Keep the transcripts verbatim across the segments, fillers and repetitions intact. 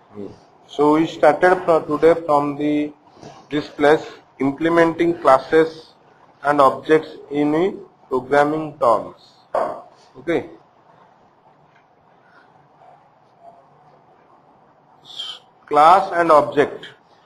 Hmm. So we started from today from the this class implementing classes and objects in programming terms. Okay. Class and object.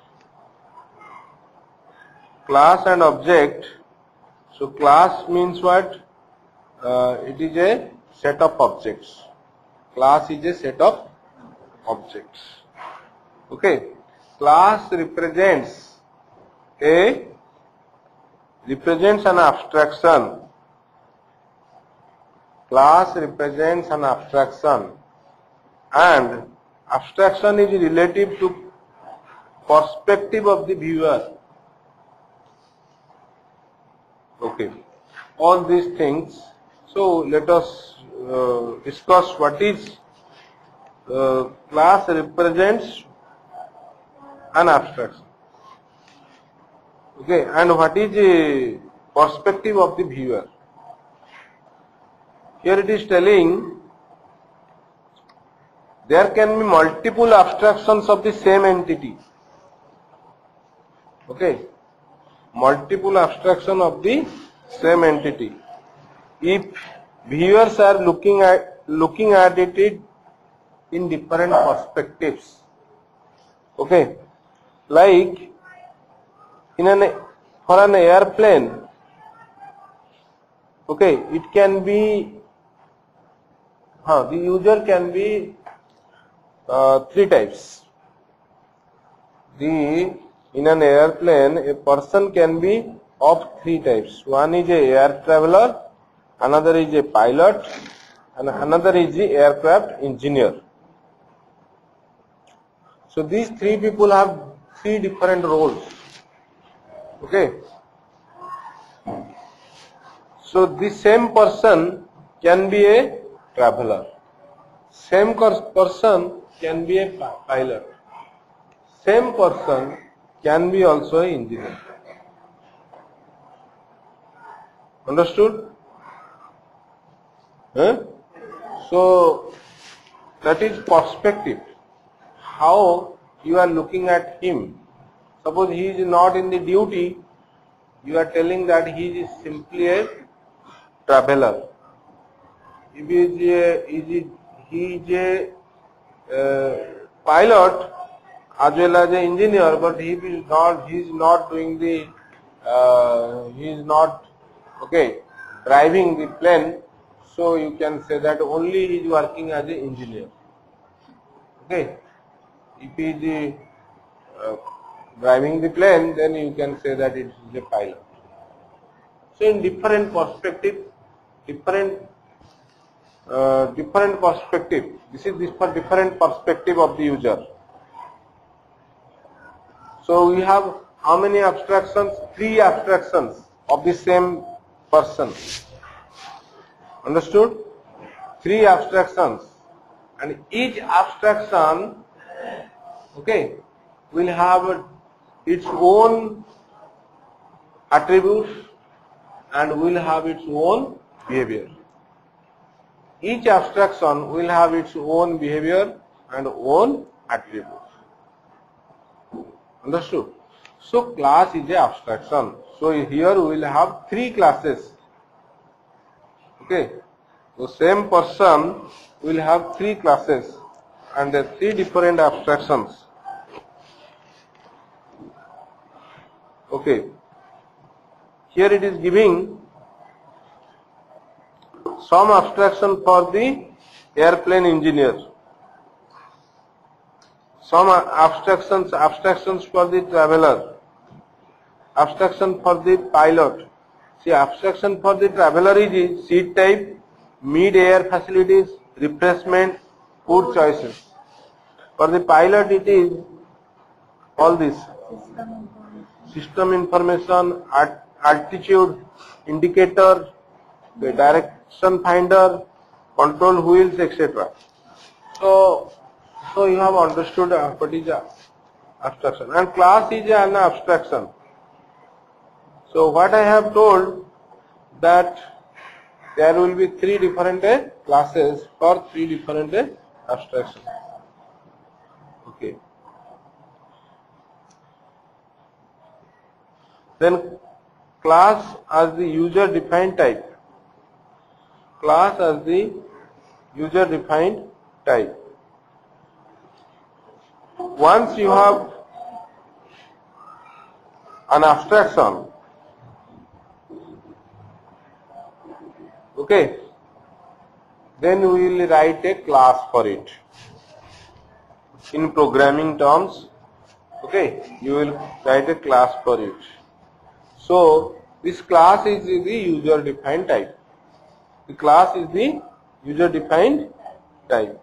Class and object. So class means what? Uh, it is a set of objects. Class is a set of objects. Okay. Class represents a represents an abstraction. Class represents an abstraction, and abstraction is relative to perspective of the viewer. Okay, all these things. So let us uh, discuss what is uh, class represents an abstraction. Okay, and what is the perspective of the viewer? Here it is telling there can be multiple abstractions of the same entity. Okay, multiple abstraction of the same entity. If viewers are looking at looking at it in different perspectives. Okay, like in an for an airplane. Okay, it can be huh, the user can be uh, three types. The in an airplane, a person can be of three types. One is a air traveler, another is a pilot, and another is the aircraft engineer. So these three people have three different roles. Okay. So the same person can be a traveler. Same person can be a pilot. Same person can be also an engineer. Understood? Huh? So that is perspective. How you are looking at him. Suppose he is not in the duty, you are telling that he is simply a traveler. If he is a, is he is a uh, pilot as well as an engineer, but he is not he is not doing the uh, he is not okay driving the plane, so you can say that only he is working as an engineer. Okay, if he is uh, driving the plane, then you can say that it is a pilot. So in different perspective, different uh, different perspective. This is this for different perspective of the user. So we have how many abstractions? Three abstractions of the same person. Understood? Three abstractions, and each abstraction, okay, will have its own attributes and will have its own behavior. Each abstraction will have its own behavior and own attributes. Understood? So class is a abstraction. So here we will have three classes. Okay. So same person will have three classes and three different abstractions. Okay. Here it is giving some abstraction for the airplane engineer, some abstractions abstractions for the traveler, abstraction for the pilot. See, abstraction for the traveler is seat type, mid-air facilities, refreshment, food choices. For the pilot it is all this system information, altitude indicator, the direction finder, control wheels, et cetera. So, so you have understood what is abstraction, and class is an abstraction. So what I have told that there will be three different classes for three different abstractions. Okay. Then class as the user defined type. Class as the user defined type. Once you have an abstraction, okay, then we will write a class for it. In programming terms, okay, you will write a class for it. So this class is the user defined type. The class is the user defined type.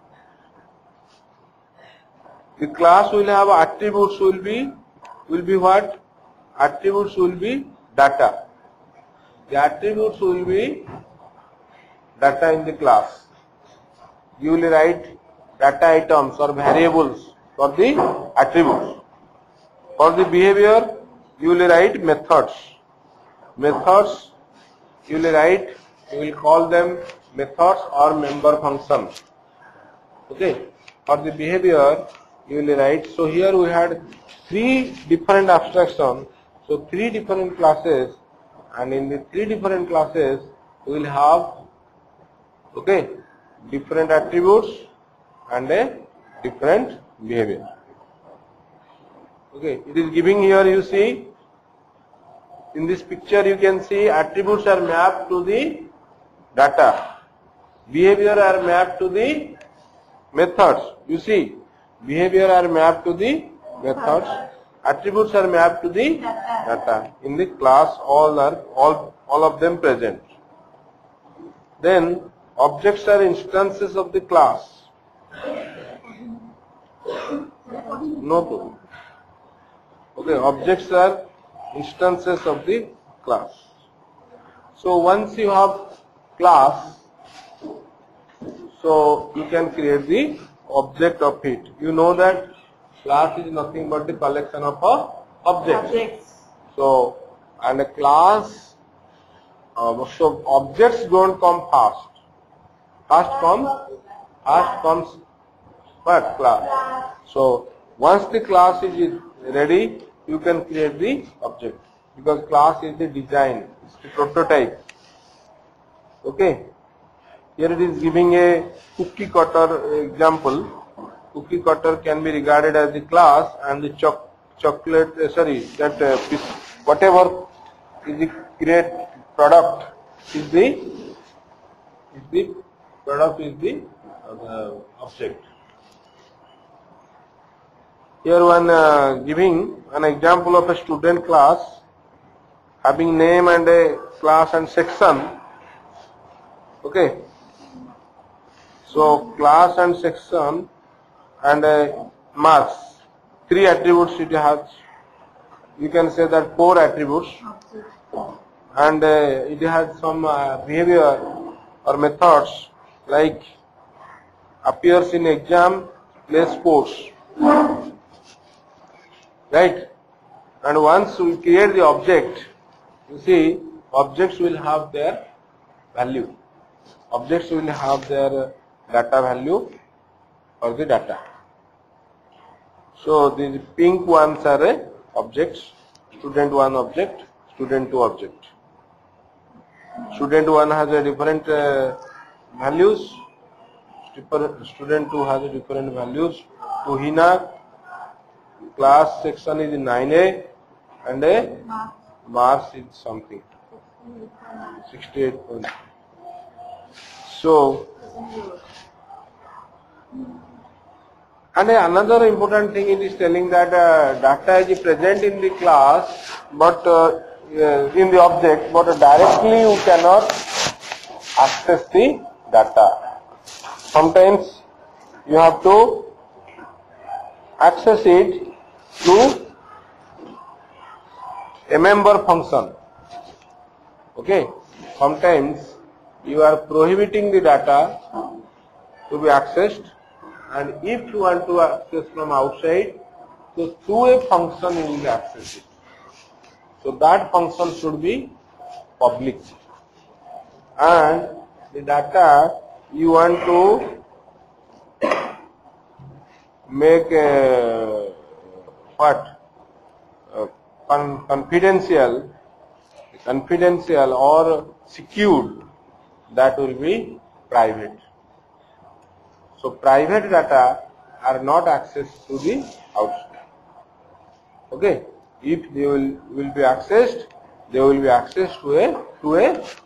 The class will have attributes will be will be what? Attributes will be data. The attributes will be data in the class. You will write data items or variables for the attributes. For the behavior, you will write methods. Methods, you will write, you will call them methods or member functions. Okay. For the behavior, you will write. So here we had three different abstractions. So three different classes, and in the three different classes, we will have, okay, different attributes and a different behavior. Okay, it is giving here, you see, in this picture you can see attributes are mapped to the data. Behavior are mapped to the methods. You see, behavior are mapped to the methods. Attributes are mapped to the data. In the class, all are all all of them present. Then objects are instances of the class. No problem. Okay, objects are instances of the class. So once you have class, so you can create the object of it. You know that class is nothing but the collection of uh, objects. objects. So, and a class, uh, so objects don't come fast. First comes, first comes what? Class. So once the class is ready, you can create the object, because class is the design, it's the prototype. Okay. Here it is giving a cookie cutter example. Cookie cutter can be regarded as the class, and the choc chocolate, uh, sorry, that uh, whatever is the great product is the is the product is the uh, object. Here one uh, giving an example of a student class having name and a class and section. Okay. So class and section and uh, marks, three attributes it has. You can say that four attributes, and uh, it has some uh, behavior or methods like appears in exam, plays sports, right? And once we create the object, you see objects will have their value. Objects will have their data value for the data. So these pink ones are uh, objects. Student one object, student two object. Student one has a different uh, values. Student two has a different values. To Hina, class section is nine A and a marks is something sixty-eight point. So, and another important thing it is telling that uh, data is present in the class, but uh, uh, in the object, but directly you cannot access the data. Sometimes you have to access it through a member function. Okay. Sometimes you are prohibiting the data to be accessed, and if you want to access from outside, so through a function you will access it. So that function should be public, and the data you want to make a, what uh, con confidential, confidential or secured, that will be private. So private data are not accessed to the outside. Okay, if they will will be accessed, they will be accessed to a to a